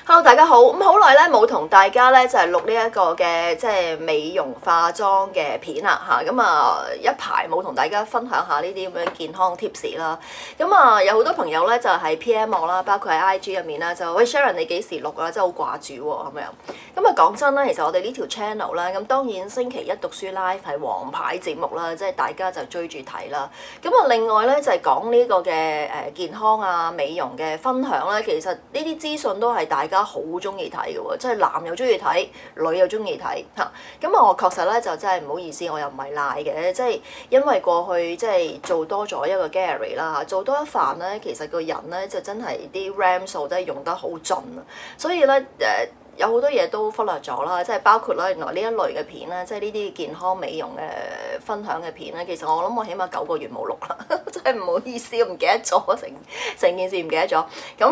Hello，大家好。咁好耐咧冇同大家咧就係錄呢一個嘅即係美容化妝嘅片啦嚇。咁一排冇同大家分享下呢啲咁樣健康 tips 啦。有好多朋友咧就係 PM 我啦，包括喺 IG 入面啦，就喂 Sharon 你幾時錄啊？真係好掛住喎咁樣。講真啦，其實我哋呢條 channel 咧，咁當然星期一讀書 live 係王牌節目啦，即係大家就追住睇啦。另外咧就係講呢個嘅健康啊美容嘅分享咧，其實呢啲資訊都係大家好中意睇嘅喎，即係男又中意睇，女又中意睇嚇。我確實咧就真係唔好意思，我又唔係賴嘅，即係因為過去即係做多咗一個 gallery 啦，做多一範咧，其實個人咧就真係啲 RAM 數真係用得好盡啊，所以咧有好多嘢都忽略咗啦，即係包括啦，原來呢一類嘅片咧，即係呢啲健康美容嘅分享嘅片咧，其實我諗我起碼9個月冇錄啦，真係唔好意思，我唔記得咗成件事唔記得咗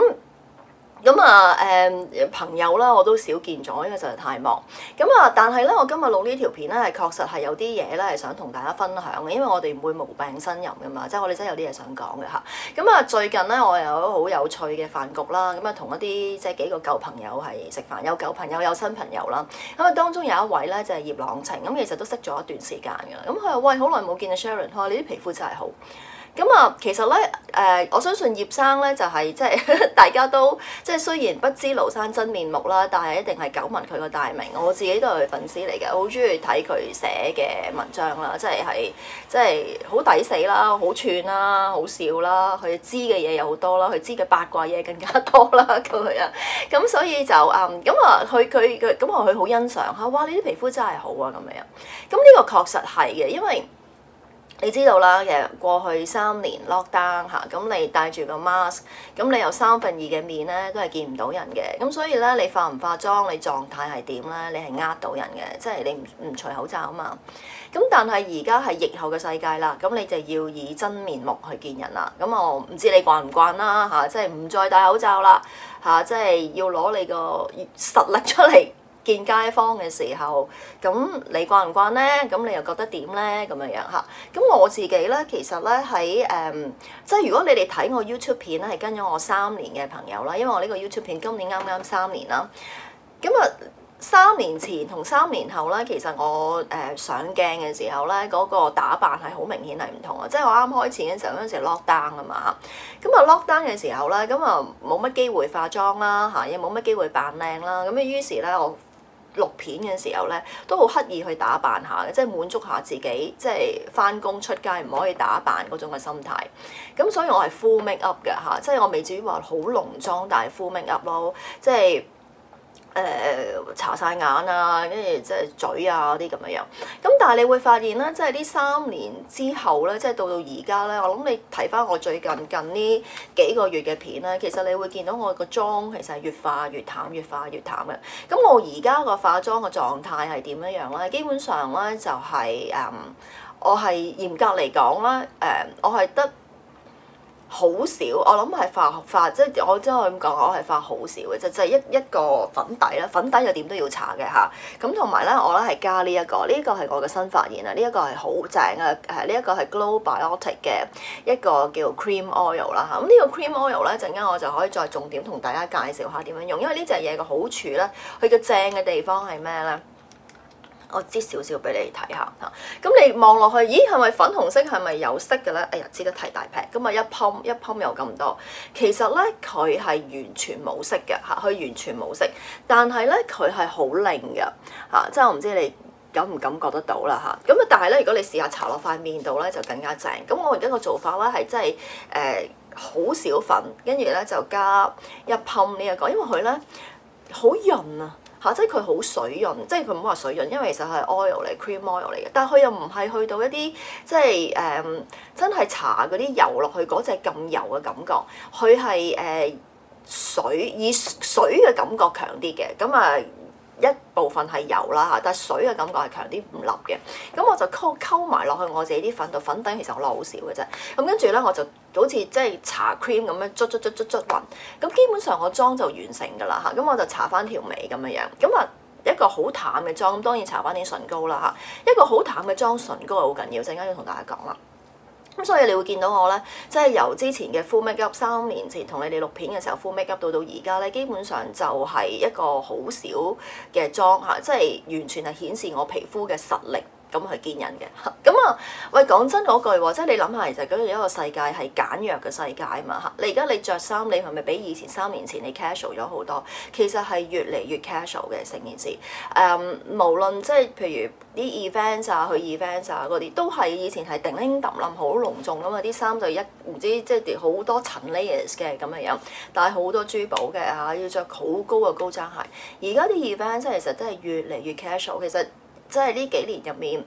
朋友啦，我都少見咗，因為實在太忙。但係咧，我今日錄呢條片咧，係確實係有啲嘢咧係想同大家分享嘅，因為我哋唔會無病呻吟噶嘛，即係我哋真係有啲嘢想講嘅嚇。最近咧，我有一個好有趣嘅飯局啦，同一啲即係幾個舊朋友係食飯，有舊朋友有新朋友啦。當中有一位咧就係葉朗晴，其實都識咗一段時間㗎。佢話：喂，好耐冇見啊 Sharon， 佢話你啲皮膚真係好。其實咧，我相信葉生咧就係即係大家都即係雖然不知廬山真面目啦，但係一定係久聞佢個大名。我自己都係佢粉絲嚟嘅，好中意睇佢寫嘅文章啦，即係好抵死啦，好串啦，好笑啦，佢知嘅嘢又好多啦，佢知嘅八卦嘢更加多啦咁樣。咁所以就佢好欣賞嚇，哇！你啲皮膚真係好啊咁樣。呢個確實係嘅，因為你知道啦，其實過去3年 lockdown 嚇，咁你戴住個 mask，咁你有2/3嘅面咧都係見唔到人嘅，咁所以咧你化唔化妝，你狀態係點咧？你係呃到人嘅，即係你唔除口罩啊嘛。但係而家係疫後嘅世界啦，咁你就要以真面目去見人啦。我唔知你慣唔慣啦嚇，即係唔再戴口罩啦嚇，即係要攞你個實力出嚟見街坊嘅時候，咁你慣唔慣咧？咁你又覺得點咧？咁樣嚇。我自己咧，其實咧喺即係如果你哋睇我 YouTube 片咧，係跟咗我3年嘅朋友啦，因為我呢個 YouTube 片今年啱啱3年啦。3年前同3年後咧，其實我上鏡嘅時候咧，嗰個打扮係好明顯係唔同啊！即係我啱開始嘅時候，嗰陣時 lockdown 啊嘛，lockdown 嘅時候咧，冇乜機會化妝啦嚇，亦冇乜機會扮靚啦，於是咧我錄片嘅時候咧，都好刻意去打扮下嘅，即係滿足下自己，即係返工出街唔可以打扮嗰種嘅心態。所以我係 full make up 嘅嚇，即係我未至於話好濃妝，但係 full make up 咯，即係搽晒眼啊，跟住即係嘴啊嗰啲咁樣。但係你會發現咧，即係呢3年之後咧，即係到而家咧，我諗你睇翻我最近呢幾個月嘅片咧，其實你會見到我個妝其實係越化越淡，越化越淡嘅。我而家個化妝嘅狀態係點樣咧？基本上咧就係我係嚴格嚟講啦，我係得好少，我諗係化，即係我真係咁講，我係化好少嘅，就係一個粉底啦，粉底就點都要搽嘅嚇。同埋咧，我咧係加呢一個係我嘅新發現啊，呢一個係好正啊，呢一個係 Glow Biotic 嘅一個叫 Cream Oil 啦嚇。呢個 Cream Oil 咧，陣間我就可以再重點同大家介紹下點樣用，因為呢隻嘢嘅好處咧，佢嘅正嘅地方係咩咧？我擠少少俾你睇下嚇，你望落去，咦係咪粉紅色？係咪有色嘅咧？哎呀，擠得太大劈，一泵有咁多。其實咧佢係完全冇色嘅嚇，佢完全冇色，但係咧佢係好靚嘅嚇，即係我唔知你感唔感覺得到啦嚇。但係咧，如果你試下搽落塊面度咧，就更加正。我而家個做法咧係真係好少粉，跟住咧就加一泵呢一個，因為佢咧好潤啊。即係佢好水潤，即係佢唔好話水潤，因為其實係 oil 嚟 cream oil 嚟嘅，但係佢又唔係去到一啲即係真係搽嗰啲油落去嗰隻咁油嘅感覺，佢係以水嘅感覺強啲嘅，一部分係油啦嚇，但係水嘅感覺係強啲唔立嘅，我就溝埋落去我自己啲粉度，粉底其實我落好少嘅啫，跟住咧我就好似即係搽 cream 咁樣捽勻，基本上我妝就完成㗎啦嚇，我就搽翻條眉咁樣，一個好淡嘅妝，當然搽翻啲唇膏啦嚇，一個好淡嘅妝唇膏係好緊要，陣間要同大家講啦。 咁所以你會見到我咧，即係由之前嘅 full make up 3年前同你哋錄片嘅時候 full make up 到而家咧，基本上就係一個好少嘅妝嚇，即係完全係顯示我皮膚嘅實力咁去見人嘅。咁啊，喂，講真嗰句喎，即係你諗下，其實嗰個一個世界係簡約嘅世界啊嘛嚇。你而家你着衫，你係咪比以前3年前你 casual 咗好多？其實係越嚟越 casual 嘅成件事。無論即係譬如啲 events 啊，去 events 啊嗰啲，都係以前係叮叮揼冧好隆重咁啊！啲衫就唔知即係好多層 layers 嘅咁嘅樣，戴好多珠寶嘅嚇，要着好高嘅高踭鞋。而家啲 event 其實真係越嚟越 casual，其實。即係呢幾年入面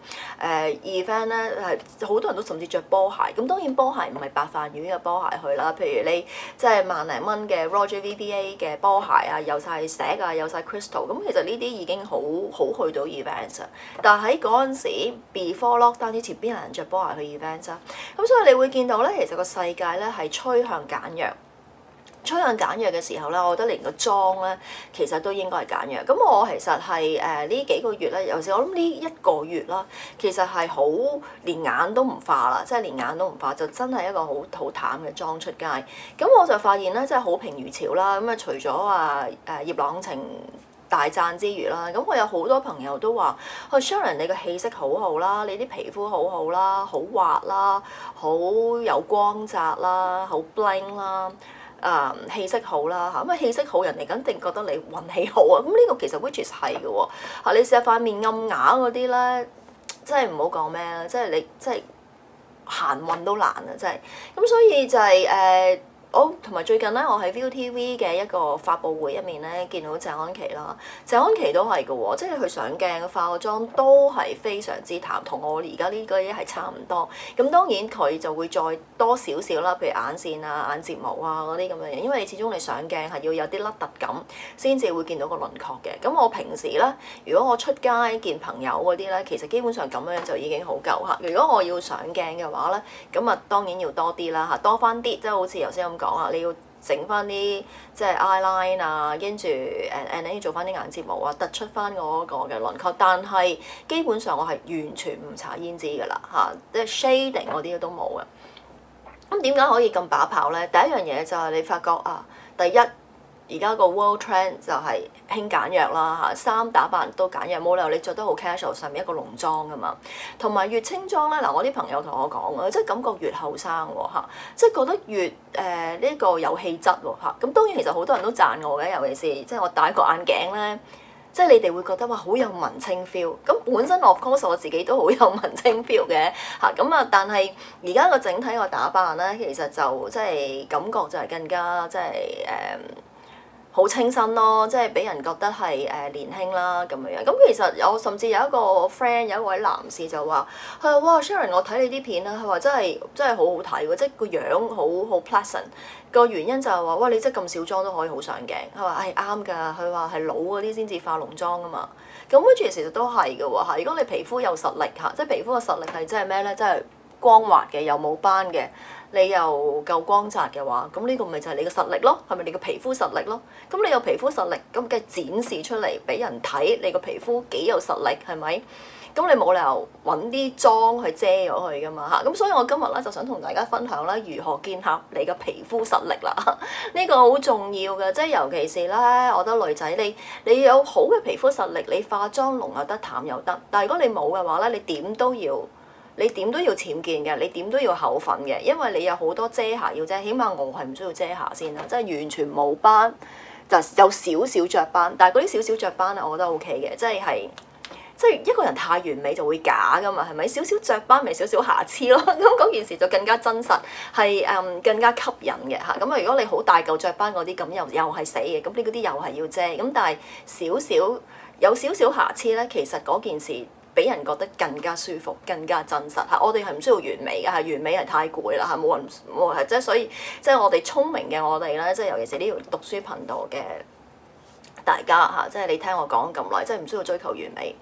，event 咧係好多人都甚至着波鞋。咁當然波鞋唔係白飯魚嘅波鞋去啦。譬如你即係萬零蚊嘅 Roger VBA 嘅波鞋啊，有晒石啊，有晒 crystal。咁其實呢啲已經好去到 events 啊。但係喺嗰陣時 before lockdown 之前，邊有人着波鞋去 events 啊？咁所以你會見到咧，其實個世界咧係趨向簡約。趨向簡約嘅時候咧，我覺得連個妝咧其實都應該係簡約。咁我其實係呢幾個月咧，尤其我諗呢1個月啦，其實係好連眼都唔化啦，即係連眼都唔化，就真係一個好淡嘅妝出街。咁我就發現咧，即係好評如潮啦。咁啊，除咗話葉朗晴大讚之餘啦，咁我有好多朋友都話，Sharon 你個氣色好好啦，你啲皮膚好好啦，好滑啦，好有光澤啦，好 bling 啦。氣色好啦嚇，咁氣色好，人哋肯定覺得你運氣好啊。咁呢個其實 which is 係嘅喎嚇，你試下塊面暗啞嗰啲咧，真係唔好講咩啦，即係你即係行運都難啊，真係。咁所以就係我同埋最近咧，我喺 ViuTV 嘅一個發佈會入面咧，見到謝安琪啦，謝安琪都係嘅喎，即係佢上鏡化個妝都係非常之淡，同我而家呢個嘢係差唔多。咁當然佢就會再多少少啦，譬如眼線啊、眼睫毛啊嗰啲咁嘅嘢，因為始終你上鏡係要有啲凹凸感，先至會見到個輪廓嘅。咁我平時咧，如果我出街見朋友嗰啲咧，其實基本上咁樣就已經好夠嚇。如果我要上鏡嘅話咧，咁啊當然要多啲啦嚇，多翻啲，即係好似頭先咁講啊，你要整翻啲即係 eyeline 啊，跟住and 要做翻啲眼睫毛啊，突出翻嗰個嘅輪廓。但係基本上我係完全唔搽胭脂㗎啦嚇，即係 shading 嗰啲都冇嘅。咁點解可以咁把炮咧？第一樣嘢就係你發覺啊，第一而家個 world trend 就係興簡約啦嚇，衫打扮都簡約，冇理由你着得好 casual 上面一個濃妝㗎嘛。同埋越清妝咧，嗱我啲朋友同我講啊，即係感覺越後生喎嚇，即係覺得越呢個有氣質喎嚇。咁當然其實好多人都讚我嘅，尤其是即係我戴個眼鏡咧。即係你哋會覺得哇好有文青 feel，咁本身 of course 我自己都好有文青 feel 嘅嚇，咁啊但係而家個整體個打扮咧，其實就即係感覺就係更加即係好清新咯，即係俾人覺得係年輕啦咁樣。咁其實我甚至有一個 friend 有一位男士就話，佢話哇 Sharon 我睇你啲片啦，佢話真係好好睇喎，即係個樣好 pleasant。個原因就係話哇你即係咁少妝都可以好上鏡，佢話係啱㗎，佢話係老嗰啲先至化濃妝啊嘛。咁跟住其實都係嘅喎嚇，如果你皮膚有實力嚇，即係皮膚嘅實力係即係咩咧？即係光滑嘅，又冇斑嘅。你又夠光澤嘅話，咁呢個咪就係你嘅實力咯，係咪你嘅皮膚實力咯？咁你有皮膚實力，咁梗係展示出嚟俾人睇，你個皮膚幾有實力，係咪？咁你冇理由揾啲妝去遮咗佢噶嘛嚇，咁所以我今日咧就想同大家分享咧如何建立你嘅皮膚實力啦，呢個好重要嘅，即係尤其是咧，我覺得女仔你有好嘅皮膚實力，你化妝濃又得，淡又得，但係如果你冇嘅話咧，你點都要僭建嘅，你點都要厚粉嘅，因為你有好多遮瑕要遮，起碼我係唔需要遮瑕先啦，即係完全冇斑，就有少少雀斑，但係嗰啲少少雀斑咧，我覺得 OK 嘅，即係一個人太完美就會假噶嘛，係咪？少少雀斑咪少少瑕疵咯，咁嗰件事就更加真實，係更加吸引嘅嚇。咁啊，如果你好大嚿雀斑嗰啲，咁又係死嘅，咁你嗰啲又係要遮。咁但係有少少瑕疵咧，其實嗰件事俾人覺得更加舒服、更加真實嚇。我哋係唔需要完美嘅，係完美係太攰啦嚇，冇人即係所以即係我哋聰明嘅我哋咧，即係尤其是呢條讀書頻道嘅大家嚇，即係你聽我講咁耐，即係唔需要追求完美。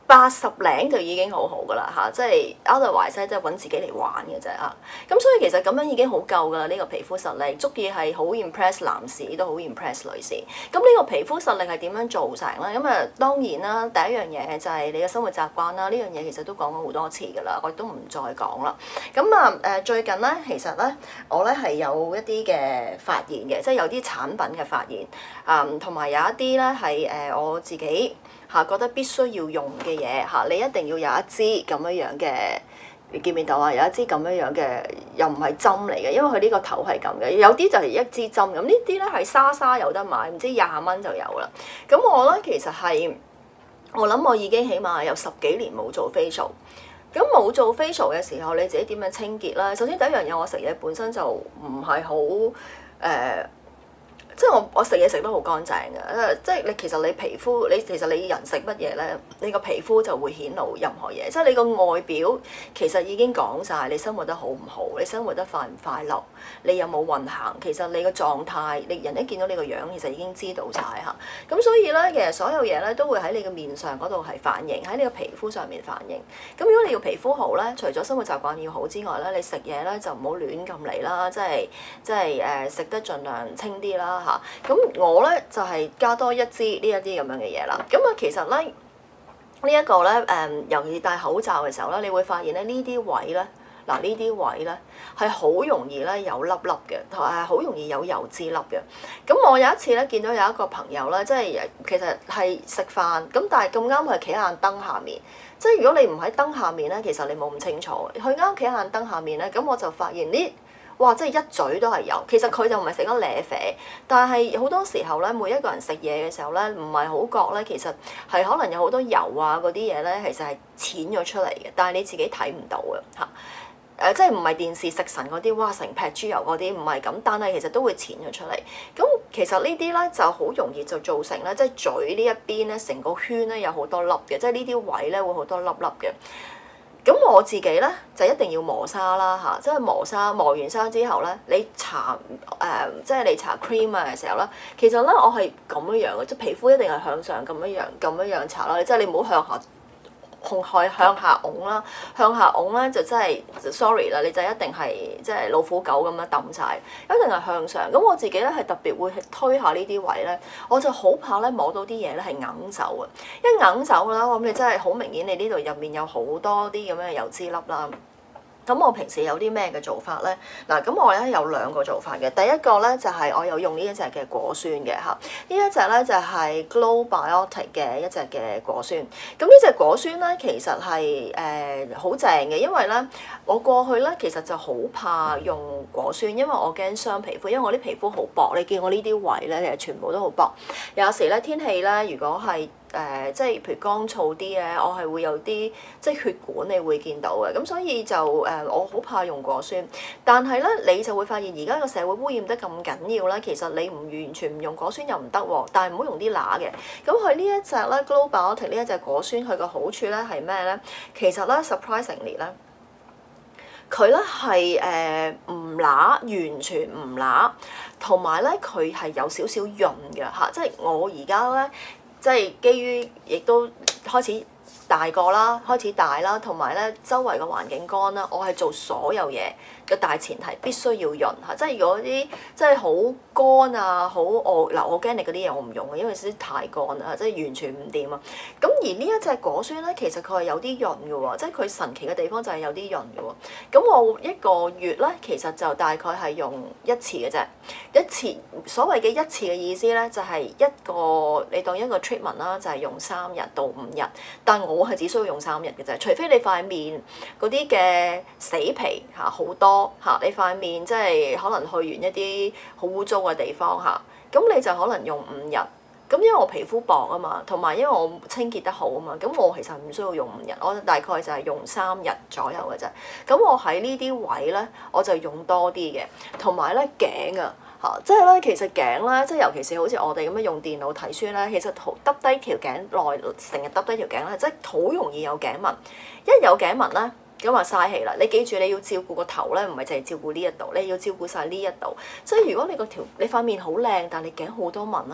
80零就已經好好噶啦嚇，即係 otherwise 即係揾自己嚟玩嘅啫嚇。咁所以其實咁樣已經好夠噶啦，呢個皮膚實力足以係好 impress 男士，都好 impress 女士。咁呢個皮膚實力係點樣做成咧？咁啊當然啦，第一樣嘢就係你嘅生活習慣啦。呢樣嘢其實都講過好多次噶啦，我亦都唔再講啦。咁啊最近咧，其實咧我咧係有一啲嘅發現嘅，即係有啲產品嘅發現同埋有一啲咧係我自己覺得必須要用嘅嘢嚇，你一定要有一支咁樣樣嘅，你見唔見到啊？有一支咁樣樣嘅，又唔係針嚟嘅，因為佢呢個頭係咁嘅。有啲就係一支針咁，呢啲咧係莎莎有得買，唔知20蚊就有啦。咁我咧其實係我諗我已經起碼有10幾年冇做 facial。咁冇做 facial 嘅時候，你自己點樣清潔咧？首先第一樣嘢，我食嘢本身就唔係好即係我食嘢食得好乾淨嘅，即係其實你皮膚其實你人食乜嘢咧，你個皮膚就會顯露任何嘢。即係你個外表其實已經講晒你生活得好唔好，你生活得快唔快樂，你有冇運行，其實你個狀態，你人一見到你個樣，其實已經知道晒嚇。咁所以咧，其實所有嘢咧都會喺你嘅面上嗰度係反映，喺你個皮膚上面反映。咁如果你要皮膚好咧，除咗生活習慣要好之外咧，你食嘢咧就唔好亂咁嚟啦，即係食得盡量清啲啦。咁我咧就係加多一支呢一啲咁樣嘅嘢啦。咁啊，其實咧呢一個咧尤其是戴口罩嘅時候咧，你會發現咧呢啲位咧，嗱呢啲位咧係好容易咧有粒粒嘅，同埋好容易有油脂粒嘅。咁我有一次咧見到有一個朋友咧，即係其實係食飯咁，但係咁啱佢企喺盞燈下面。即係如果你唔喺燈下面咧，其實你冇咁清楚。佢啱企喺盞燈下面咧，咁我就發現呢。哇！即係一嘴都係油，其實佢就唔係食得舐啡，但係好多時候咧，每一個人食嘢嘅時候咧，唔係好覺咧，其實係可能有好多油啊嗰啲嘢咧，其實係濺咗出嚟嘅，但係你自己睇唔到嘅嚇。即係唔係電視食神嗰啲，哇成劈豬油嗰啲唔係咁，但係其實都會濺咗出嚟。咁其實呢啲咧就好容易就造成咧，即係嘴呢一邊咧，成個圈咧有好多粒嘅，即係呢啲位咧會好多粒粒嘅。咁我自己咧就一定要磨砂啦嚇，即係磨砂，磨完砂之後咧，你搽即係你搽 cream 啊嘅時候咧，其實咧我係咁樣樣嘅，即係皮膚一定係向上咁樣搽啦，即係你唔好向下。向下拱啦，向下拱咧就真係 sorry 啦，你就一定係即係老虎狗咁樣揼晒，一定係向上。咁我自己咧係特別會推下呢啲位咧，我就好怕咧摸到啲嘢咧係硬走啊！一硬走啦，咁你真係好明顯，你呢度入面有好多啲咁樣嘅油脂粒啦。咁我平時有啲咩嘅做法咧？嗱，咁我咧有2個做法嘅。第一個咧就係我有用呢一隻嘅果酸嘅嚇，呢一隻咧就係 Glow Biotic 嘅一隻嘅果酸。咁呢隻果酸咧其實係好正嘅，因為咧我過去咧其實就好怕用果酸，因為我驚傷皮膚，因為我啲皮膚好薄，你見我呢啲位咧其實全部都好薄。有時咧天氣咧如果係即係譬如乾燥啲咧，我係會有啲即係血管你會見到嘅，咁所以就我好怕用果酸。但係咧，你就會發現而家個社會污染得咁緊要啦，其實你唔完全唔用果酸又唔得喎，但係唔好用啲乸嘅。咁佢呢一隻咧 Glow Biotic 呢一隻果酸，佢個好處咧係咩咧？其實咧 surprisingly 咧，佢咧係唔乸，完全唔乸，同埋咧佢係有少少潤嘅嚇，即係我而家咧。即係基於亦都開始大個啦，開始大啦，同埋咧周圍嘅環境乾啦，我係做所有嘢嘅大前提必須要潤嚇，即係如果啲即係好乾啊，好我驚你嗰啲嘢我唔用嘅，因為啲太乾啦，即係完全唔掂啊。咁而呢一隻果酸咧，其實佢係有啲潤嘅喎，即係佢神奇嘅地方就係有啲潤嘅喎。咁我1個月咧，其實就大概係用1次嘅啫，一次所謂嘅1次嘅意思咧，就係一個你當一個 treatment 啦，就係用3日到5日，但我係只需要用3日嘅啫，除非你塊面嗰啲嘅死皮嚇好多嚇，你塊面即係可能去完一啲好污糟嘅地方嚇，咁你就可能用5日。咁因為我皮膚薄啊嘛，同埋因為我清潔得好啊嘛，咁我其實唔需要用5日，我大概就係用3日左右嘅啫。咁我喺呢啲位咧，我就用多啲嘅，同埋咧頸啊嚇，即係咧其實頸咧，即係尤其是好似我哋咁樣用電腦睇書咧，其實耷低條頸內成日耷低條頸咧，即係好容易有頸紋。一有頸紋咧，咁啊嘥氣啦！你記住你要照顧個頭咧，唔係淨係照顧呢一度，你要照顧晒呢一度。即係如果你塊面好靚，但係你頸好多紋啦。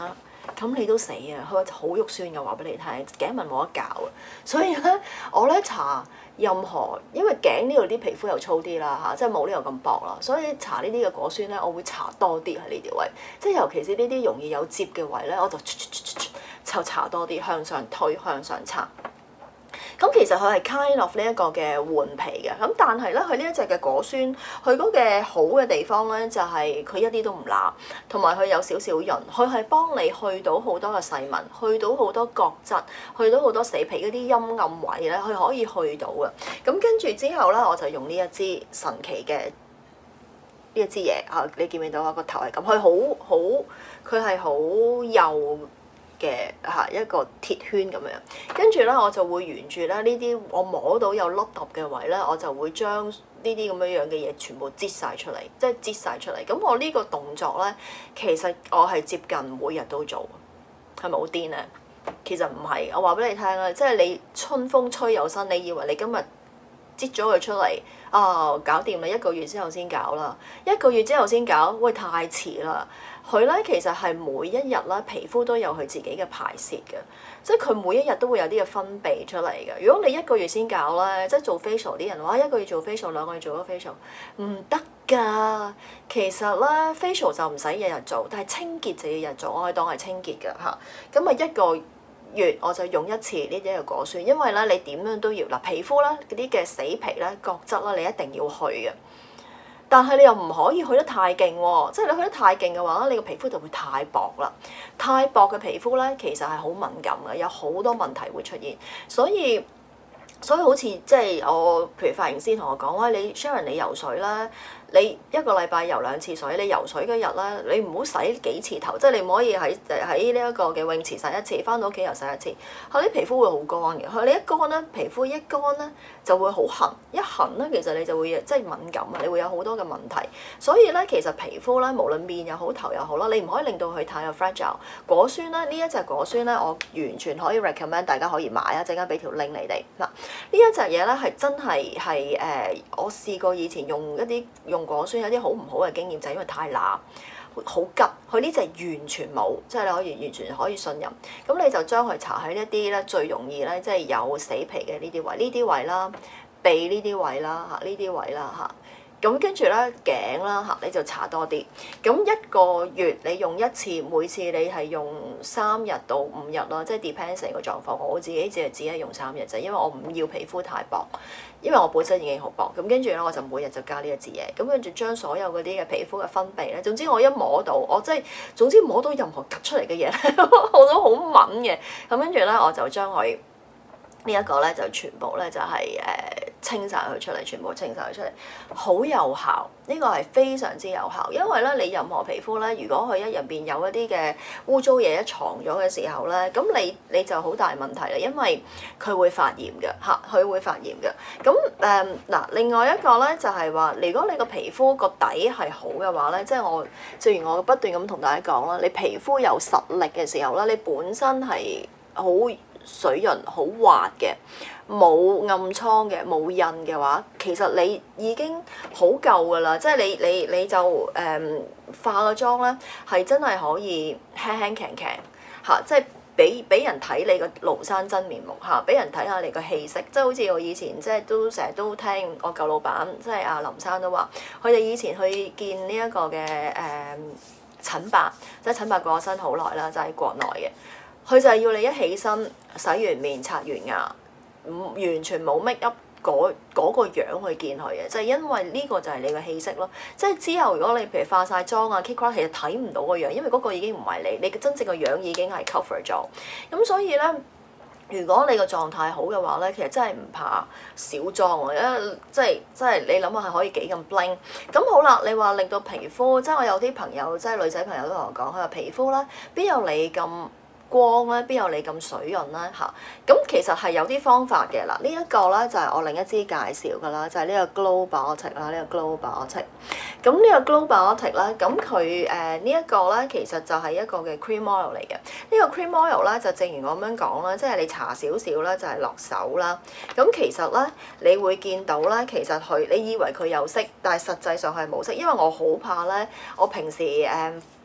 咁你都死啊！佢話好肉酸嘅，話俾你聽，頸紋冇得搞啊！所以咧，我咧搽任何，因為頸呢度啲皮膚又粗啲啦嚇，即係冇呢度咁薄啦，所以搽呢啲嘅果酸咧，我會搽多啲喺呢條位，即係尤其是呢啲容易有摺嘅位咧，我就搽多啲向上推向上搽。咁其實佢係 kind of 呢一個嘅換皮嘅，咁但係咧佢呢一隻嘅果酸，佢嗰嘅好嘅地方咧就係佢一啲都唔辣，同埋佢有少少潤，佢係幫你去到好多嘅細紋，去到好多角質，去到好多死皮嗰啲陰暗位咧，佢可以去到嘅。咁跟住之後咧，我就用呢一支神奇嘅呢一支嘢嚇，你見唔見到啊？個頭係咁，佢係好幼嘅嚇一個鐵圈咁樣，跟住咧我就會沿住咧呢啲我摸到有凹凸嘅位咧，我就會將呢啲咁樣嘅嘢全部擠晒出嚟，即係擠晒出嚟。咁我呢個動作咧，其實我係接近每日都做，係咪好癲咧？其實唔係，我話俾你聽啦，即係你春風吹又生，你以為你今日擠咗佢出嚟搞掂啦，一個月之後先搞啦，一個月之後先搞，喂太遲啦！佢咧其實係每一日咧皮膚都有佢自己嘅排泄嘅，即係佢每一日都會有啲嘅分泌出嚟嘅。如果你一個月先搞咧，即係做 facial 啲人話一個月做 facial， 2個月做咗 facial， 唔得㗎。其實咧 facial 就唔使日日做，但係清潔就要日做，我係當係清潔㗎嚇。咁啊一個月我就用一次呢啲嘅果酸，因為咧你點樣都要嗱皮膚咧嗰啲嘅死皮咧角質啦，你一定要去嘅。但係你又唔可以去得太勁喎，即係你去得太勁嘅話，你個皮膚就會太薄啦。太薄嘅皮膚咧，其實係好敏感嘅，有好多問題會出現。所以好似即係我，譬如髮型師同我講，喂，你 Sharon 你游水啦，你一個禮拜游2次水，你游水嗰日咧，你唔好洗幾次頭，即係你唔可以喺呢一個嘅泳池洗一次，翻到屋企又洗一次，佢啲皮膚會好乾嘅。佢你一乾咧，皮膚一乾咧就會好痕，一痕咧其實你就會即係敏感啊，你會有好多嘅問題。所以咧，其實皮膚咧，無論面又好頭又好啦，你唔可以令到佢太有 fragile。果酸咧，呢一隻果酸咧，我完全可以 recommend 大家可以買啊！陣間俾條 link 你哋嗱。呢一隻嘢咧係真係我試過以前用果酸有啲好唔好嘅經驗，就係因為太辣，好吉。佢呢隻完全冇，即係你可以完全可以信任。咁你就將佢搽喺一啲咧最容易咧，即係有死皮嘅呢啲位啦，鼻呢啲位啦嚇，呢啲位啦嚇。咁跟住咧頸啦嚇，你就搽多啲。咁一個月你用一次，每次你係用3日到5日咯，即係 depends 成個狀況。我自己只係用3日啫，因為我唔要皮膚太薄，因為我本身已經好薄。咁跟住咧，我就每日就加呢一支嘢。咁跟住將所有嗰啲嘅皮膚嘅分泌咧，總之我一摸到，總之摸到任何突出嚟嘅嘢咧，我都好敏嘅。咁跟住咧，我就將佢呢一個咧就全部咧就係清晒佢出嚟，全部清晒佢出嚟，好有效。呢個係非常之有效，因為咧你任何皮膚咧，如果佢入邊有一啲嘅污糟嘢一藏咗嘅時候咧，咁你就好大問題啦，因為佢會發炎嘅嚇，佢會發炎嘅。咁嗱，另外一個咧就係話，如果你個皮膚個底係好嘅話咧，即係正如我不斷咁同大家講啦，你皮膚有實力嘅時候咧，你本身係好水潤好滑嘅，冇暗瘡嘅，冇印嘅話，其實你已經好夠噶啦。即係你就化個妝咧，係真係可以輕輕強強嚇，即係俾人睇你個廬山真面目嚇，俾人睇下你個氣息。即係好似我以前即係都成日都聽我舊老闆，即係阿林生都話，佢哋以前去見呢一個嘅陳伯，即係陳伯過咗身好耐啦，就喺國內嘅。佢就係要你一起身洗完面刷完牙，完全冇 make up 嗰個樣去見佢嘅，就係因為呢個就係你嘅氣息咯。即係之後如果你譬如化晒妝啊 Kit Kat 其實睇唔到個樣，因為嗰個已經唔係你嘅真正個樣已經係 cover 咗。咁所以咧，如果你個狀態好嘅話咧，其實真係唔怕少妝喎，因為即係你諗下係可以幾咁 bling。咁好啦，你話令到皮膚，即係我有啲朋友即係女仔朋友都同我講，佢話皮膚啦，邊有你咁光咧，邊有你咁水潤咧嚇？咁其實係有啲方法嘅啦。呢一個咧就係我另一支介紹㗎啦，就係呢個 Glow Biotic 啦，呢個 Glow Biotic。咁呢個 Glow Biotic 咧，咁佢呢一個咧其實就係一個嘅 cream oil 嚟嘅。呢個 cream oil 咧就正如我咁樣講啦，即係你搽少少咧就係落手啦。咁其實咧你會見到咧，其實佢你以為佢有色，但係實際上係冇色，因為我好怕咧，我平時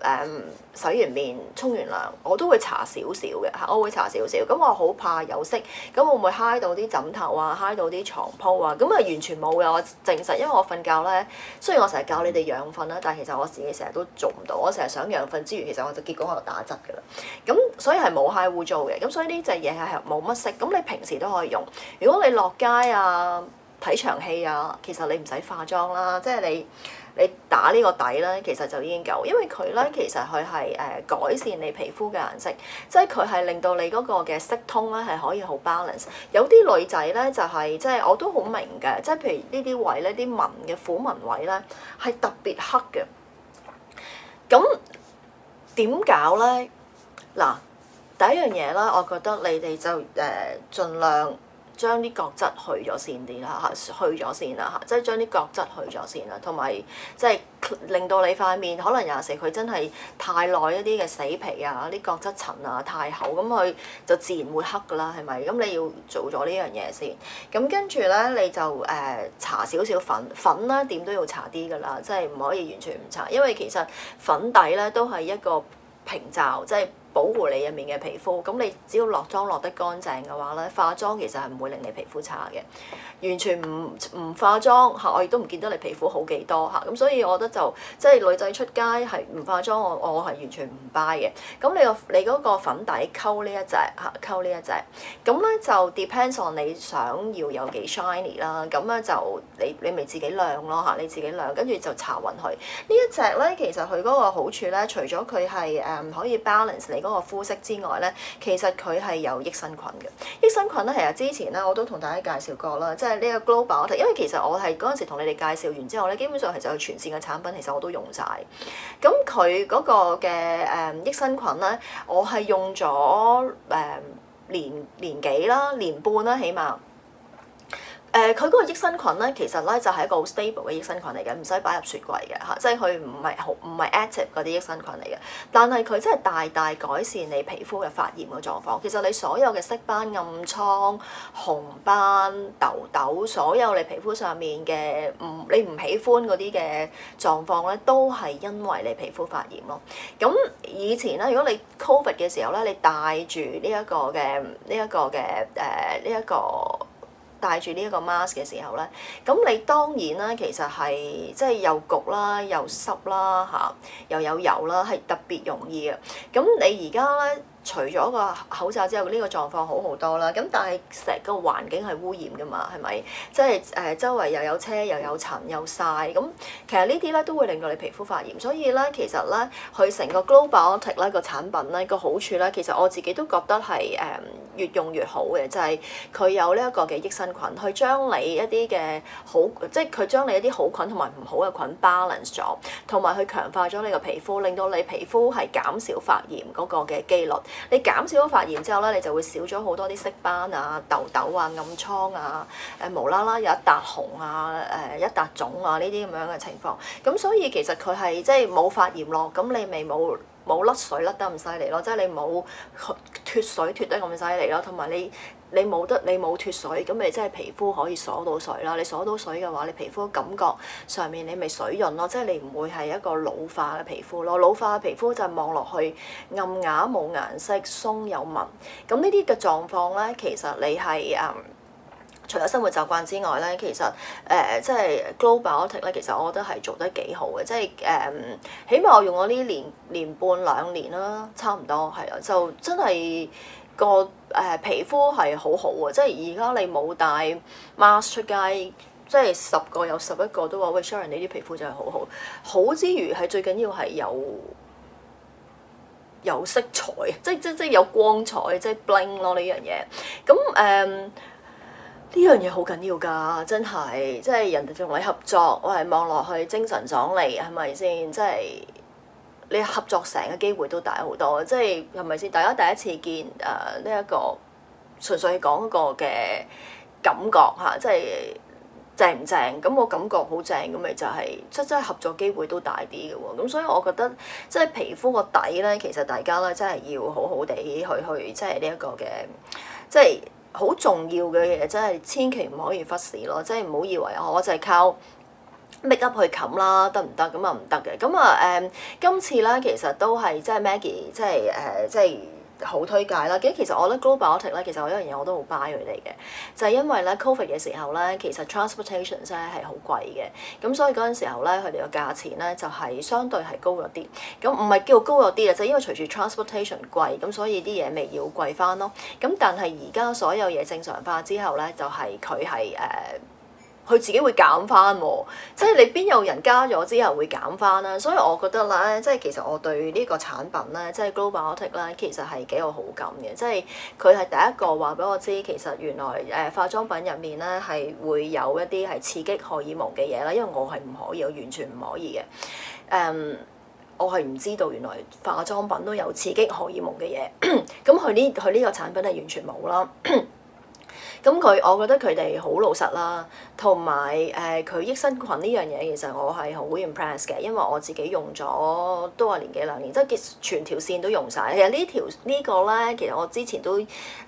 洗完面、沖完涼，我都會搽少少嘅嚇，我會搽少少。咁我好怕有色，咁會唔會揩到啲枕頭啊，揩到啲床鋪啊？咁啊完全冇嘅，我證實，因為我瞓覺咧，雖然我成日教你哋養瞓啦，但係其實我自己成日都做唔到。我成日想養瞓之餘，其實我就結果我就打側㗎啦。咁所以係冇揩污糟嘅。咁所以呢隻嘢係冇乜色。咁你平時都可以用。如果你落街啊，睇場戲啊，其實你唔使化妝啦，即係你打呢個底咧，其實就已經夠，因為佢咧其實佢係改善你皮膚嘅顏色，即係佢係令到你嗰個嘅色通咧係可以好 balance。有啲女仔咧就係即係我都好明嘅，即係譬如呢啲位咧啲紋嘅虎紋位咧係特別黑嘅，咁點搞咧？嗱，第一樣嘢啦，我覺得你哋就盡量將啲角質去咗先啲啦嚇，去咗先啦嚇，即係將啲角質去咗先啦，同埋即係令到你塊面可能有時佢真係太耐一啲嘅死皮啊，啲角質層啊太厚，咁佢就自然會黑噶啦，係咪？咁你要做咗呢樣嘢先，咁跟住咧你就搽少少粉啦，點都要搽啲噶啦，即係唔可以完全唔搽，因為其實粉底咧都係一個屏罩，即係保護你入面嘅皮膚。咁你只要落妝落得乾淨嘅話咧，化妝其實係唔會令你皮膚差嘅。完全唔化妝嚇，我亦都唔見得你皮膚好幾多嚇。咁所以我覺得就即係女仔出街係唔化妝，我係完全唔 buy 嘅。咁你嗰個粉底溝呢一隻嚇，溝呢一隻，咁咧就 depends on 你想要有幾 shiny 啦。咁咧就你咪自己亮咯嚇，你自己亮，跟住就搽勻佢。呢一隻咧其實佢嗰個好處咧，除咗佢係可以 balance 你嗰個膚色之外咧，其實佢係有益生菌嘅。益生菌咧，其實之前咧我都同大家介紹過啦，即係呢個 Global，因為其實我係嗰陣時同你哋介紹完之後咧，基本上其實佢全線嘅產品其實我都用晒。咁佢嗰個嘅益生菌咧，我係用咗年幾啦，年半啦起碼。佢嗰個益生菌咧，其實咧就係一個好 stable 嘅益生菌嚟嘅，唔使擺入雪櫃嘅嚇，即係佢唔係 active 嗰啲益生菌嚟嘅。但係佢真係大大改善你皮膚嘅發炎嘅狀況。其實你所有嘅色斑、暗瘡、紅斑、痘痘，所有你皮膚上面嘅你唔喜歡嗰啲嘅狀況咧，都係因為你皮膚發炎咯。咁以前咧，如果你 Covid 嘅時候咧，你戴住戴住呢一個 mask 嘅時候咧，咁你當然啦，其實係即係又焗啦，又濕啦嚇，又有油啦，係特別容易嘅。咁你而家咧，除咗個口罩之後，呢個狀況好好多啦。咁但係成個環境係污染㗎嘛，係咪？即係周圍又有車又有塵又曬，咁其實呢啲咧都會令到你皮膚發炎。所以咧，其實咧，佢成個 Globiotic 咧個產品咧個好處咧，其實我自己都覺得係越用越好嘅，就係佢有呢一個嘅益生菌，去將你一啲嘅好，即係佢將你一啲好菌同埋唔好嘅菌 balance 咗，同埋去強化咗你個皮膚，令到你皮膚係減少發炎嗰個嘅機率。你減少咗發炎之後咧，你就會少咗好多啲色斑啊、痘痘啊、暗瘡啊、無啦啦有一笪紅啊、一笪腫啊呢啲咁樣嘅情況。咁所以其實佢係即係冇發炎咯，咁你咪冇甩水甩得咁犀利咯，即係你冇脫水脫得咁犀利咯，同埋你冇脫水，咁你即係皮膚可以鎖到水啦。你鎖到水嘅話，你皮膚感覺上面你咪水潤咯，即係你唔會係一個老化嘅皮膚咯。老化嘅皮膚就係望落去暗啞冇顏色、鬆有紋。咁呢啲嘅狀況咧，其實你係除咗生活習慣之外咧，其實即係 Globiotic 咧，其實我覺得係做得幾好嘅，即係起碼我用咗呢年半2年啦，差唔多係啦，就真係個皮膚係好好啊！即係而家你冇戴 mask 出街，即係10個有11個都話喂 Sharon 你啲皮膚真係好好，好之餘係最緊要係有色彩，即有光彩，即係 bling 咯呢樣嘢。咁呢樣嘢好緊要㗎，真係，即係人哋同你合作，我係望落去精神爽利，係咪先？即係你合作成嘅機會都大好多，即係咪先？大家第一次見呢一個純粹講一個嘅感覺嚇，即係正唔正？咁我感覺好正，咁咪就係真係合作機會都大啲嘅喎。咁所以我覺得即係皮膚個底咧，其實大家咧真係要好好地去即係呢一個嘅即係。好重要嘅嘢真係千祈唔可以忽視咯，即係唔好以為我就係靠 make up 去冚啦，得唔得？咁啊唔得嘅。咁啊今次咧其實都係即係 Maggie 即係好推介啦。其實我覺得 Globiotic 咧，其實我有一樣嘢我都好 buy 佢哋嘅，就係因為咧 Covid 嘅時候咧，其實 transportation 咧係好貴嘅，咁所以嗰陣時候咧佢哋嘅價錢咧就係相對係高咗啲。咁唔係叫高咗啲啊，就因為隨住 transportation 貴，咁所以啲嘢咪要貴翻咯。咁但係而家所有嘢正常化之後咧，就係佢係佢自己會減翻喎，即係你邊有人加咗之後會減翻啦，所以我覺得咧，即係其實我對呢個產品咧，即係 Globiotic 咧，其實係幾有好感嘅，即係佢係第一個話俾我知，其實原來化妝品入面咧係會有一啲係刺激荷爾蒙嘅嘢啦，因為我係唔可以，我完全唔可以嘅，我係唔知道原來化妝品都有刺激荷爾蒙嘅嘢，咁佢呢個產品係完全冇啦。咁我覺得佢哋好老實啦，同埋佢益生菌呢樣嘢，其實我係好 impress 嘅，因為我自己用咗都係年幾兩年，即係全條線都用晒。其實呢個咧，其實我之前都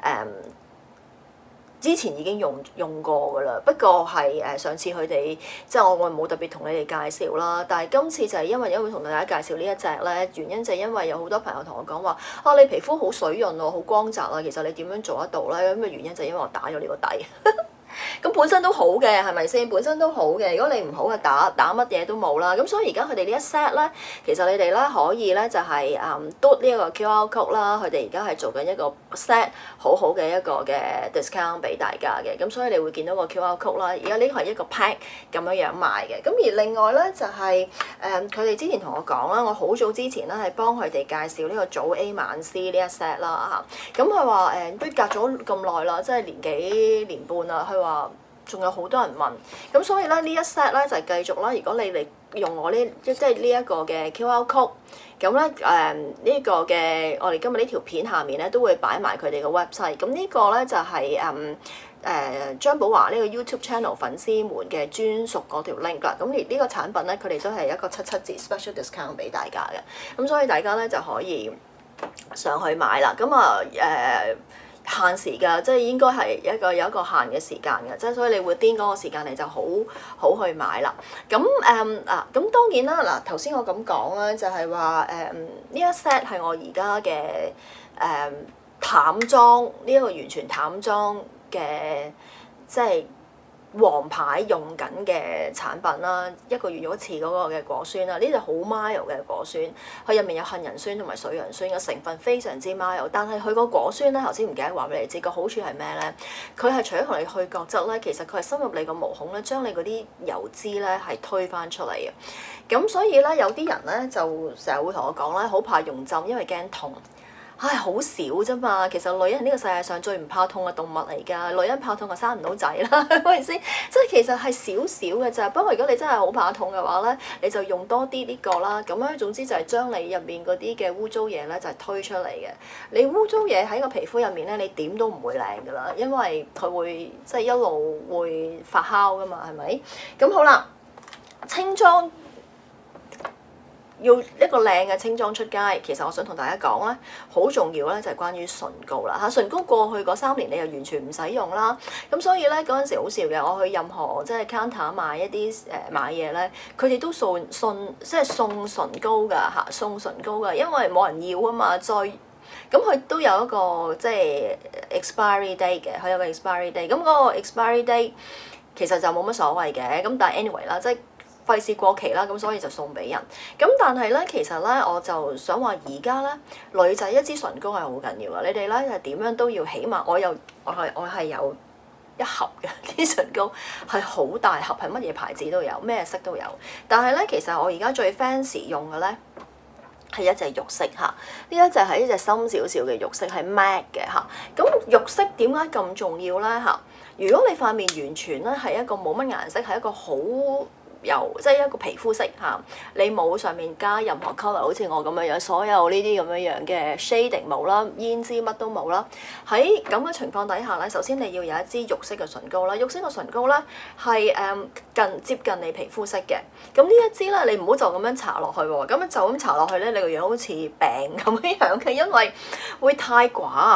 之前已經用過㗎啦，不過係上次佢哋即係我冇特別同你哋介紹啦，但係今次就係因為同大家介紹呢一隻咧，原因就係因為有好多朋友同我講話你皮膚好水潤喎，好光澤啊，其實你點樣做得到咧？咁嘅原因就係因為我打咗呢個底。咁本身都好嘅，係咪先？本身都好嘅。如果你唔好嘅打乜嘢都冇啦。咁所以而家佢哋呢一 set 咧，其實你哋咧可以咧就係嘟呢一個 QR code 啦。佢哋而家係做緊一個 set 好好嘅一個嘅 discount 俾大家嘅。咁所以你會見到個 QR code 啦。而家呢個係一個 pack 咁樣賣嘅。咁而另外咧就係佢哋之前同我講啦，我好早之前咧係幫佢哋介紹呢個早 A 晚 C 呢一 set 啦嚇。咁佢話都隔咗咁耐啦，即係年半啦。佢話仲有好多人問，咁所以咧呢一 set 咧就係繼續啦。如果你嚟用我即係呢一個嘅 QR code，咁咧呢個嘅我哋今日呢條片下面咧都會擺埋佢哋嘅 website。咁呢個咧就係張寶華呢個 YouTube channel 粉絲們嘅專屬嗰條 link 啦。咁而呢個產品咧，佢哋都係一個77折 special discount 俾大家嘅。咁所以大家咧就可以上去買啦。咁限時㗎，即係應該係有一個限嘅時間嘅，即係所以你會癲嗰個時間你就好去買啦。咁咁當然啦，頭先我咁講啦，就係話呢一 set 係我而家嘅淡妝呢一個完全淡妝嘅即係王牌用緊嘅產品啦，一個月用一次嗰個嘅果酸啦，呢隻好 mild 嘅果酸，佢入面有杏仁酸同埋水楊酸嘅成分非常之 mild，但係佢個果酸咧頭先唔記得話俾你知個好處係咩咧？佢係除咗同你去角質咧，其實佢係深入你個毛孔咧，將你嗰啲油脂咧係推返出嚟嘅。咁所以咧有啲人咧就成日會同我講咧，好怕用針，因為驚痛。唉，好少啫嘛！其實女人呢個世界上最唔怕痛嘅動物嚟㗎，女人怕痛就生唔到仔啦，係咪先？即係其實係少少嘅咋。不過如果你真係好怕痛嘅話咧，你就用多啲呢個啦。咁樣總之就係將你入面嗰啲嘅污糟嘢咧，就係推出嚟嘅。你污糟嘢喺個皮膚入面咧，你點都唔會靚㗎啦，因為佢會即係一路會發酵㗎嘛，係咪？咁好啦，清妝。要一個靚嘅清妝出街，其實我想同大家講咧，好重要咧就係關於唇膏啦嚇。唇膏過去嗰3年你又完全唔使用啦，咁所以咧嗰陣時好笑嘅，我去任何即係 counter 買一啲買嘢咧，佢哋都送唇膏㗎嚇，送唇膏㗎，因為冇人要啊嘛，咁佢都有一個即係 expiry date 嘅，佢有個 expiry date，咁嗰個 expiry date 其實就冇乜所謂嘅，咁但係 anyway 啦，即係。費事過期啦，咁所以就送俾人。咁但係咧，其實咧，我就想話而家咧，女仔一支唇膏係好緊要㗎。你哋咧係點樣都要，起碼我係有一盒嘅啲唇膏，係好大盒，係乜嘢牌子都有，咩色都有。但係咧，其實我而家最 fancy 用嘅咧係一隻肉色嚇，呢一隻係一隻深少少嘅肉色，係 MAC 嘅嚇。咁肉色點解咁重要咧嚇？如果你塊面完全咧係一個冇乜顏色，係一個好即係一個皮膚色嚇，你冇上面加任何 colour，好似我咁樣樣，所有呢啲咁樣樣嘅 shading 冇啦，胭脂乜都冇啦。喺咁嘅情況底下咧，首先你要有一支肉色嘅唇膏啦，肉色嘅唇膏咧係接近你皮膚色嘅。咁呢一支咧，你唔好就咁樣搽落去喎，咁樣就咁搽落去咧，你個樣好似病咁樣嘅，因為會太寡。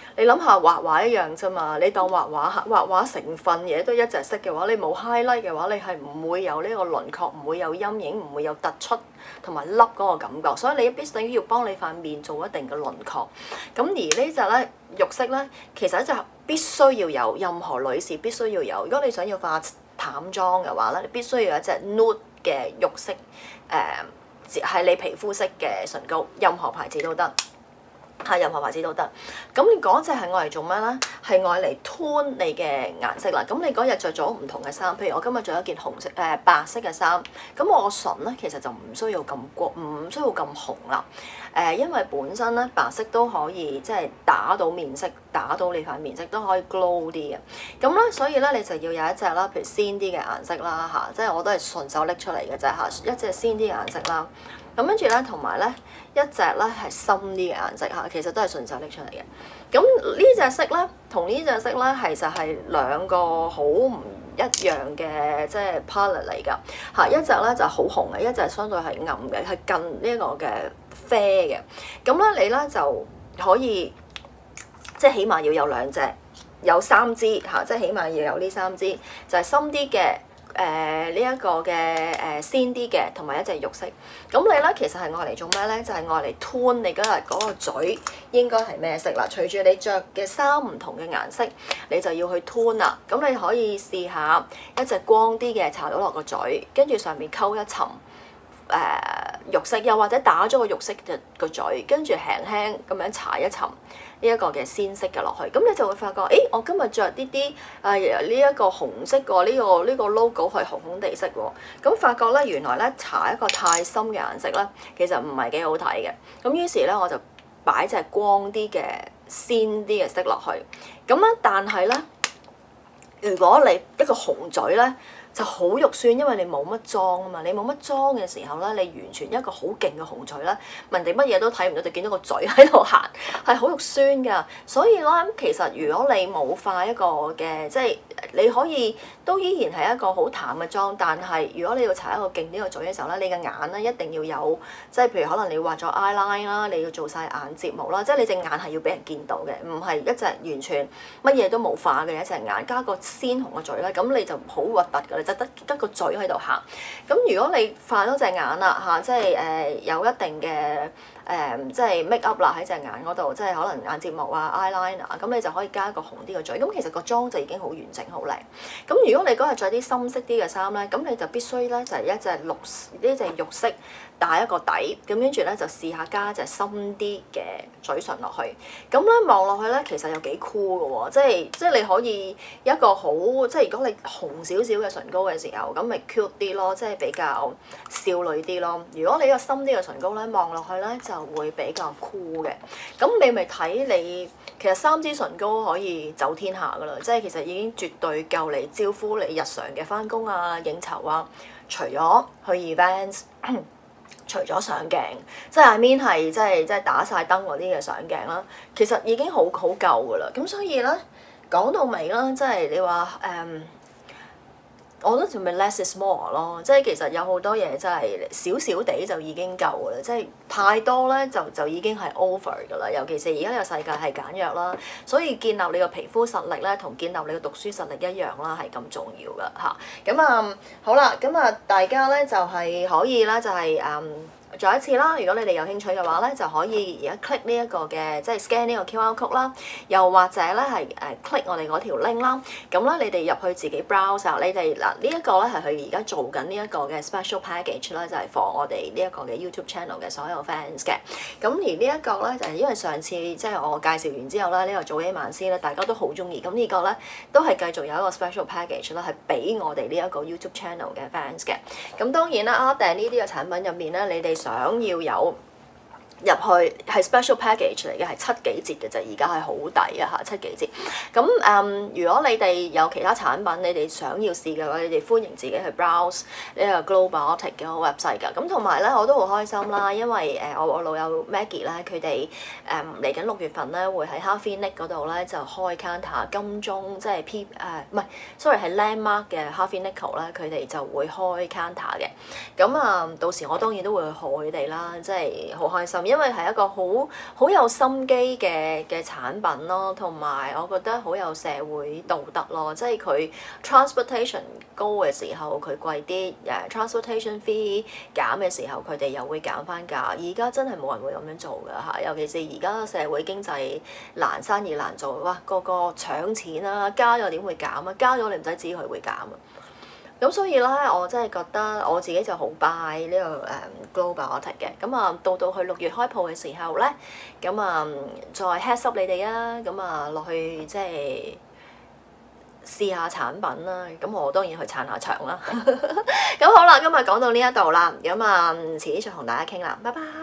你諗下畫畫一樣啫嘛，你當畫成分嘢都一隻色嘅話，你冇 highlight 嘅話，你係唔會有呢個輪廓，唔會有陰影，唔會有突出同埋凹嗰個感覺，所以你必須要幫你塊面做一定嘅輪廓。咁而呢隻咧肉色咧，其實就必須要有，任何女士必須要有。如果你想要化淡妝嘅話咧，你必須要有一隻 nude 嘅肉色，係你皮膚色嘅唇膏，任何牌子都得。係任何牌子都得，咁你嗰隻係愛嚟做咩咧？係愛嚟 tone 你嘅顏色啦。咁你嗰日着咗唔同嘅衫，譬如我今日着一件白色嘅衫，咁我唇咧其實就唔需要咁光，唔需要咁紅啦。因為本身咧白色都可以即係打到面色，打到你塊面色都可以 glow 啲嘅。咁咧所以咧你就要有一隻啦，譬如鮮啲嘅顏色啦嚇，即係我都係順手拎出嚟嘅啫嚇，一隻鮮啲嘅顏色啦。咁跟住咧，同埋咧一隻咧係深啲嘅顏色嚇，其實都係順手拎出嚟嘅。咁呢隻色咧，同呢隻色咧，其實係兩個好唔一樣嘅即係 palette 嚟㗎嚇。一隻咧就好紅嘅，一隻相對係暗嘅，係近呢一個嘅啡嘅。咁咧你咧就可以即係起碼要有兩隻，有3支嚇，即係起碼要有呢3支，就係深啲嘅。呢一個嘅鮮啲嘅，同埋一隻肉色。咁你咧其實係愛嚟做咩咧？就係愛嚟 tone 你嗰日嗰個嘴應該係咩色啦。隨住你着嘅衫唔同嘅顏色，你就要去 tone 啦。咁你可以試下一隻光啲嘅搽到落個嘴，跟住上面溝一層肉色，又或者打咗個肉色嘅個嘴，跟住輕輕咁樣搽一層呢一個嘅鮮色嘅落去，咁你就會發覺，誒，我今日着呢啲呢一個紅色喎，呢個 logo 係紅紅地色喎，咁發覺咧原來咧搽一個太深嘅顏色咧，其實唔係幾好睇嘅，咁於是咧我就擺隻光啲嘅鮮啲嘅色落去，咁咧但係咧，如果你一個紅嘴咧，就好肉酸，因為你冇乜妝啊嘛，你冇乜妝嘅時候咧，你完全一個好勁嘅紅嘴咧，人哋乜嘢都睇唔到，就見到個嘴喺度行，係好肉酸噶。所以咧，其實如果你冇化一個嘅，即係你可以都依然係一個好淡嘅妝，但係如果你要搽一個勁啲嘅嘴嘅時候咧，你嘅眼咧一定要有，即係譬如可能你畫咗 eyeliner 啦，你要做晒眼睫毛啦，即係你隻眼係要俾人見到嘅，唔係一隻完全乜嘢都冇化嘅一隻眼，加個鮮紅嘅嘴咧，咁你就好核突㗎。就得個嘴喺度行，咁如果你化咗隻眼啦嚇，即係有一定嘅即係 make up 啦喺隻眼嗰度，即係可能眼睫毛啊、eyeliner，咁你就可以加一個紅啲嘅嘴，咁其實個妝就已經好完整、好靚。咁如果你嗰日着啲深色啲嘅衫咧，咁你就必須咧就係一隻肉色打一個底，咁跟住咧就試下加隻深啲嘅嘴唇落去，咁咧望落去咧其實有幾 cool 嘅喎，即係你可以一個好即係如果你紅少少嘅唇膏嘅時候，咁咪 cute 啲咯，即係比較少女啲咯。如果你個深啲嘅唇膏咧，望落去咧就會比較 cool 嘅。咁你咪睇你其實3支唇膏可以走天下噶啦，即係其實已經絕對夠你招呼你日常嘅返工啊、應酬啊，除咗去 events。除咗上鏡，即係 I mean 係即係打晒燈嗰啲嘅上鏡啦，其實已經好夠噶啦。咁所以咧講到尾啦，即係你話我覺得就咪 less is more 咯。即係其實有好多嘢真係少少地就已經夠噶啦，即係太多咧就已經係 over 噶啦。尤其是而家呢個世界係簡約啦，所以建立你個皮膚實力咧，同建立你個讀書實力一樣啦，係咁重要噶嚇。咁好啦，咁大家咧就係可以啦，就係再一次啦，如果你哋有興趣嘅話咧，就可以而家 click 呢一個嘅即係 scan 呢個 QR code 啦，又或者咧係click 我哋嗰條 link 啦。咁咧你哋入去自己 browse 啊，你哋嗱呢一個咧係佢而家做緊呢一個嘅 special package 啦，就係 for 我哋呢一個嘅 YouTube channel 嘅所有 fans 嘅。咁而呢一個咧就係因為上次即係我介紹完之後咧，呢個早起晚思咧大家都好中意，咁呢個咧都係繼續有一個 special package 啦，係俾我哋呢一個 YouTube channel 嘅 fans 嘅。咁當然啦，訂呢啲嘅產品入面咧，你哋想要有入去係 special package 嚟嘅，係7幾折嘅啫，而家係好抵啊嚇，7幾折。咁如果你哋有其他產品，你哋想要試嘅話，你哋歡迎自己去 browse 呢個 Glowbiotic 嘅 website 㗎。咁同埋咧，我都好開心啦，因為我老友 Maggie 咧，佢哋嚟緊6月份咧，會喺 Harvey Nick 嗰度咧就開 counter 金鐘，即係唔係 sorry 係 Landmark 嘅 Harvey Nichols 咧，佢哋就會開 counter 嘅。咁到時我當然都會去賀佢哋啦，即係好開心。 因為係一個好有心機嘅產品咯，同埋我覺得好有社會道德咯，即係佢 transportation 高嘅時候佢貴啲，transportation fee 減嘅時候佢哋又會減翻價。而家真係冇人會咁樣做㗎嚇，尤其是而家社會經濟難，生意難做，哇個個搶錢啦，加咗點會減啊？加咗你唔使知佢會減啊！咁所以咧，我真係覺得我自己就好 buy 呢個Globiotic 嘅。咁啊，到去6月開鋪嘅時候咧，咁啊再 heads up 你哋啊，咁啊落去即係試下產品啦。咁我當然去撐下場啦。咁好啦，今日講到呢一度啦，咁啊遲啲再同大家傾啦，拜拜。